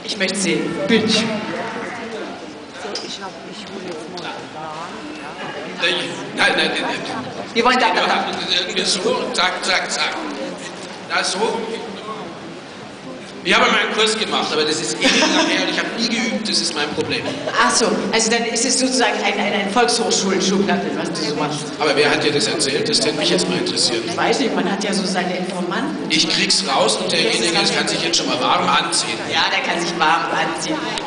Ich möchte sehen. Bitte. So, ich hole jetzt mal Nein. Wir wollen da. Irgendwie so, zack. Na, so. Ich habe mal einen Kurs gemacht, aber das ist ewig lang her und ich habe nie geübt, das ist mein Problem. Ach so, also dann ist es sozusagen ein Volkshochschulschulplatte, was du so machst. Aber wer hat dir das erzählt? Das hätte mich jetzt mal interessiert. Ich weiß nicht, man hat ja so seine Informanten. Ich krieg's raus und derjenige kann sich jetzt schon mal warm anziehen. Ja, der kann sich warm anziehen.